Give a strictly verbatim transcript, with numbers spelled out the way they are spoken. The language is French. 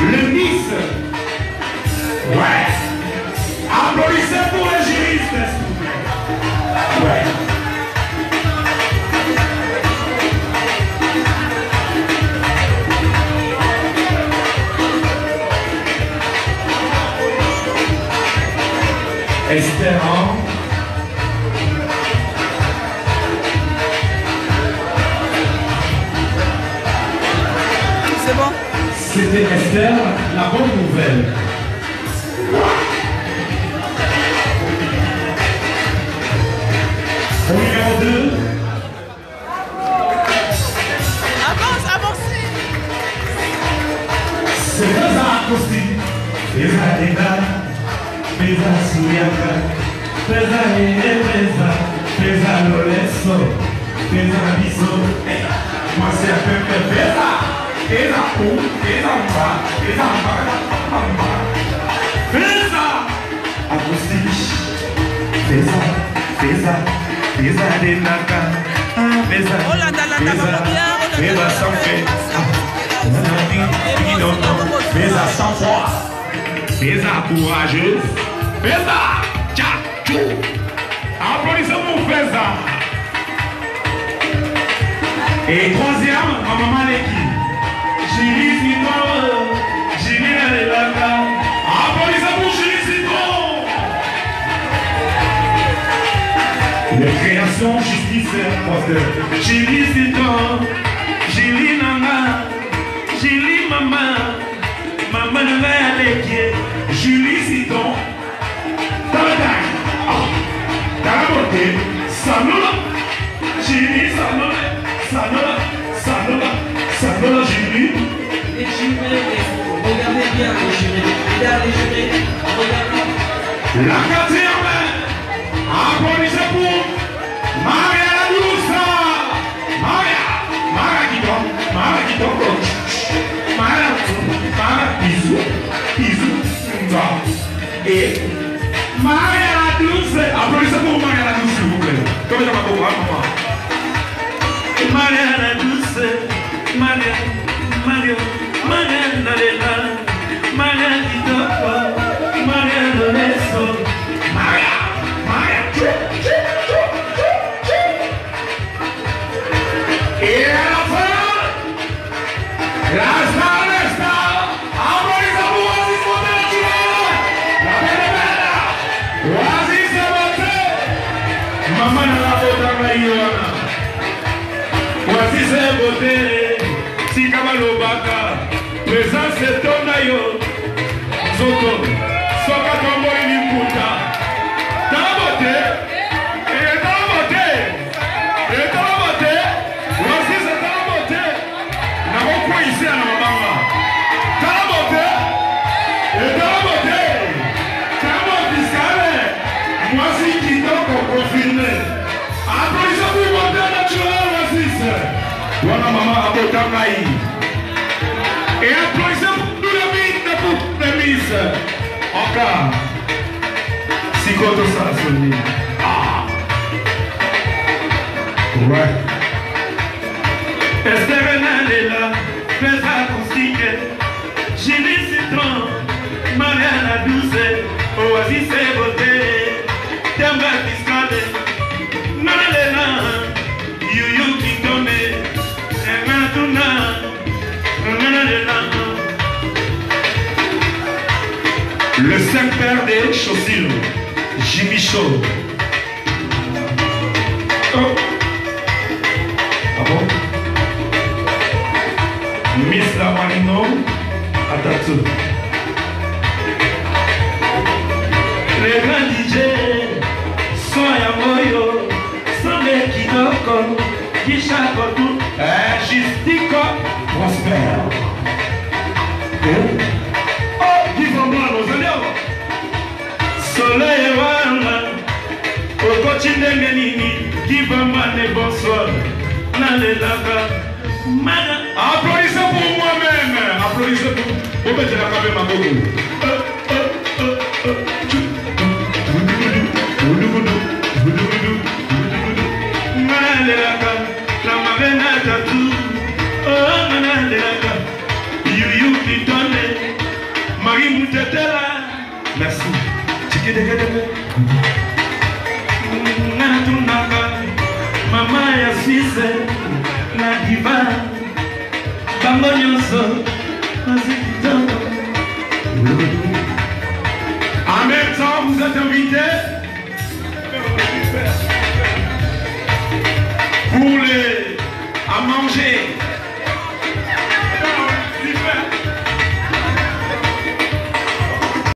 Le Nice. Ouais. Applaudissez pour les juristes, s'il vous plaît. Ouais. Espérant. C'est bon? C'était Esther, la bonne nouvelle. Au numéro deux. Avance, avancez. C'est Pesa acoustique. Pesa Eda, Pesa Suyaka, Pesa Ene Pesa, Pesa Lorenzo, Pesa Biso. Moi c'est un peu que Pesa. Pesa Pou, Pesa Mba, Pesa Mba, Mba. Pesa acoustique. Pesa, Pesa, Pesa Denaka, Pesa, Oh là là là là, Pesa, Pesa sans fait. Pesa sans foi. Pesa courageuse. Pesa, tcha, tchou. Applaudissez pour Pesa. Et troisième, ma maman l'équipe. Julie Citron. Julie Nalelaka. Applaudissez pour Julie Citron. Les créations justice porteur. Julie Citron. Julie Nana. Julie Maman. Maman de la l'équipe. Julie Citron. Dans la taille. Dans la beauté. Sanola. Julie Sanola. Sanola. Sanola. Sanola Julie. Les jurés, regardez bien les jurés. Regardez les jurés. Regardez. La quatrième. Applaudissez pour Maria la Douce. Maria. Maria qui tombe. Maria qui tombe. Maria. Maria. Bisous. Bisous. Et Maria la Douce. Applaudissez pour Maria la Douce, s'il vous plaît. Comme je m'appelle maman. Maria la Douce. Maria. Maria. Maria Nalela. Maria qui tombe. Maria Lorenzo. Maria. Maria. Et à la fin, la star, la star, applaudissez pour Oasis Beauté naturelle. La belle est belle. Oasis Beauté. Maman n'a la beauté à Maïwana. Oasis Beauté. Si Kamalo Baka. Présence c'est ton aïe. Soto. Soka Tombo Iliputa. Dans la beauté. Et dans la beauté. Et dans la beauté. Voici c'est dans la beauté. N'a pas quoi ici à la maman. Dans la beauté. Et dans la beauté. Dans la beauté. Moi si qui t'en pour confirmer. Applaudissez pour beauté naturelle, voici. Voilà maman à beauté maï. Et applaudissez pour tous les mythes pour les miss. Encore. Si quoi tout ça sonne. Ah. Ouais. Esther Nalela, Pesa acoustique, Julie Citron, Maria la Douce, Oasis Beauté, Temba Fiscale, Nalela, Yuyu Kitone, Engatuna, Nalela. Le Saint-Père des Chaussures, Jimmy Shaw. Oh. Ah bon? Miss Lamarino, Atatsu. Les grands D J sont à Moyo, sont les Kidoko, Kishakotu, Justico, Prosper. Oh, qui vont voir nos amis. Soleil Wanga, au coaching de Menini, qui va m'amener bonsoir. Nalelaka. Applaudissez pour moi-même. Applaudissez pour. Vous mettez la caméra ma gogo. La marraine a tout. Oh, Yuyu qui donne. Maman ya Suisse na diva bango nyonso en même temps vous êtes invités